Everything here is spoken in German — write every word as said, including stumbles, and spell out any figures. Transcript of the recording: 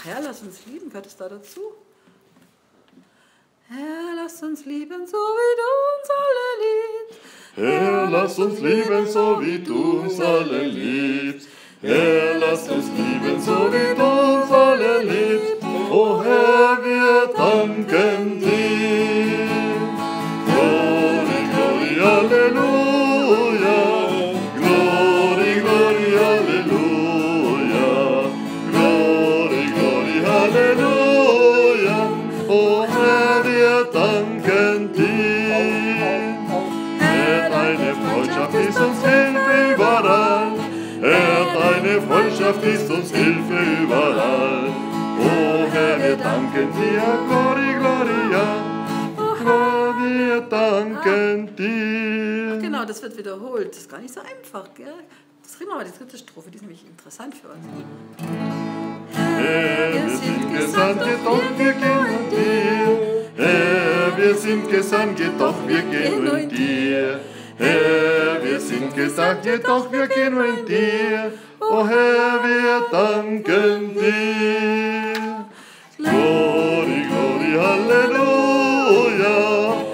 Ach Herr, lass uns lieben, gehört es da dazu? Herr, lass uns lieben, so wie du uns alle liebst. Herr, lass uns lieben, so wie du uns alle liebst. Herr, lass uns lieben, so wie du uns alle liebst. O Herr, wir danken dir. Glory, glory, Halleluja. Glory, glory, Halleluja. Glory, glory, Halleluja. O Herr, wir danken dir. Herr, deine Freundschaft ist uns Hilfe überall. Herr, deine Freundschaft ist uns Hilfe überall. O Herr, wir danken dir, Glory, Gloria. Herr, wir danken dir. Ach genau, das wird wiederholt. Das ist gar nicht so einfach, gell? Das reden wir mal, die dritte Strophe, die ist nämlich interessant für uns. Herr, wir sind gesandt, jedoch wir gehen mit dir. Herr, wir sind gesandt, jedoch wir gehen mit dir. Herr, wir sind gesandt, jedoch wir gehen mit dir. O Herr, wir danken dir. Glory, glory, Halleluja.